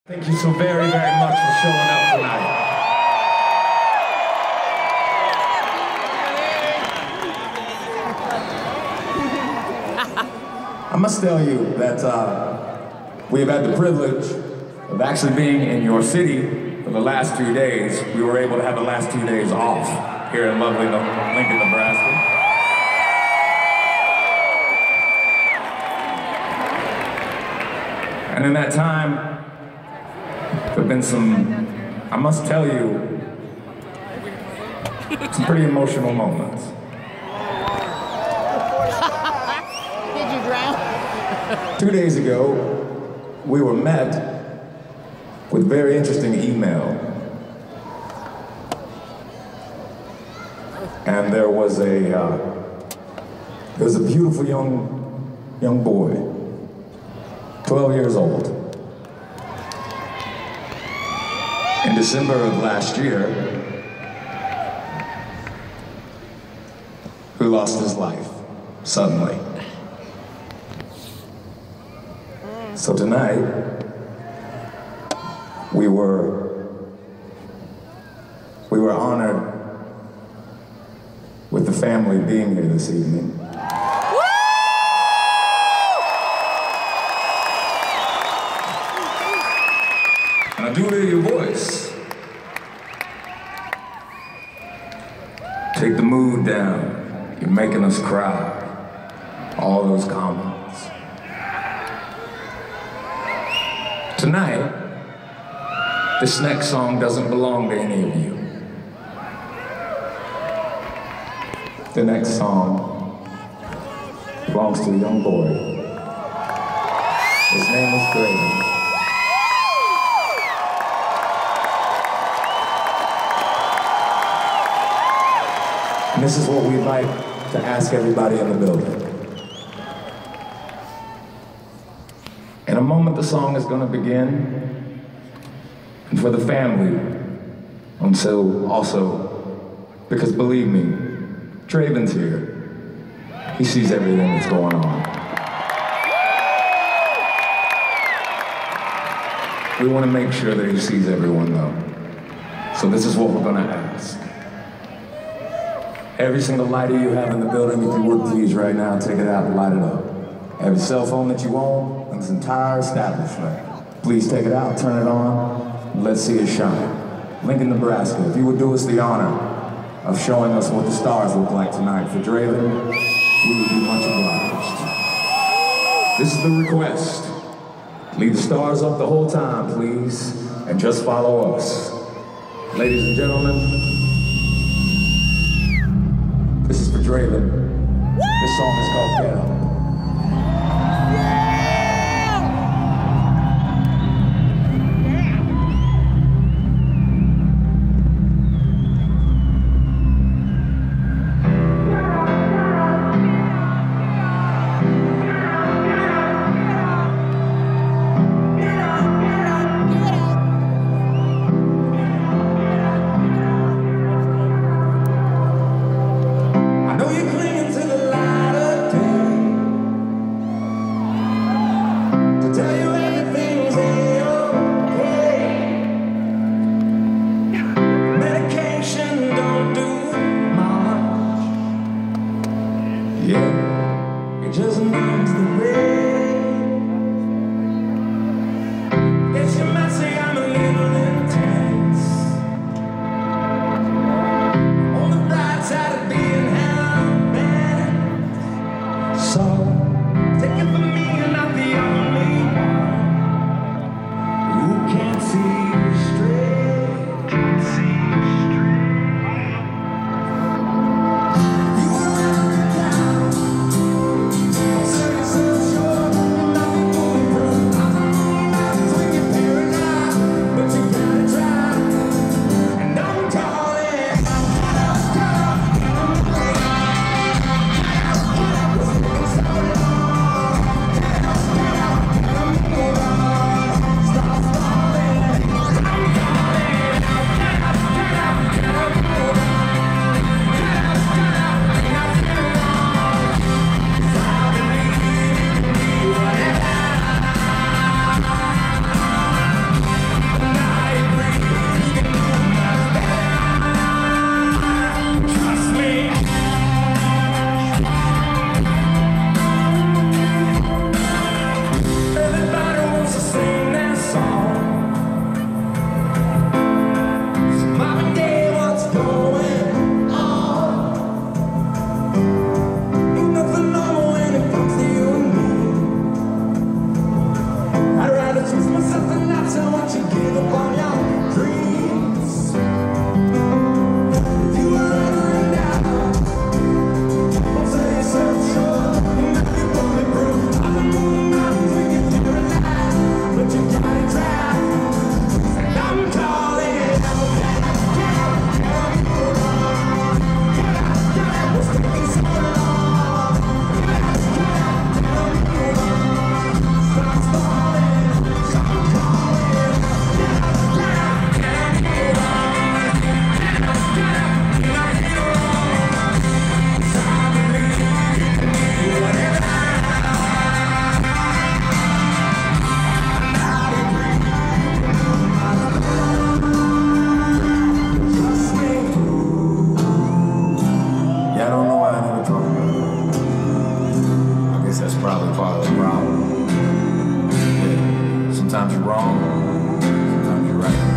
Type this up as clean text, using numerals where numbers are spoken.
Thank you so very, very much for showing up tonight. I must tell you that we have had the privilege of actually being in your city for the last 2 days. We were able to have the last 2 days off here in lovely Lincoln, Nebraska. And in that time, there have been some, I must tell you, some pretty emotional moments. Did you drown? 2 days ago, we were met with very interesting email. And there was a beautiful young boy, 12 years old. In December of last year, who lost his life suddenly. So tonight, we were honored with the family being here this evening. And I do hear your voice. Take the mood down. You're making us cry. All those comments. Tonight, this next song doesn't belong to any of you. The next song belongs to a young boy. His name is Brent. And this is what we'd like to ask everybody in the building. In a moment, the song is going to begin. And for the family, and so also, because believe me, Draven's here. He sees everything that's going on. We want to make sure that he sees everyone, though. So this is what we're going to ask. Every single lighter you have in the building, if you would please right now, take it out and light it up. Every cell phone that you own in this entire establishment, please take it out, turn it on, and let's see it shine. Lincoln, Nebraska, if you would do us the honor of showing us what the stars look like tonight for Draven, we would be much obliged. This is the request. Leave the stars up the whole time, please, and just follow us. Ladies and gentlemen, this is for Draven. This song is called Get Up. I know you're clinging to the light of day. Sometimes you're right.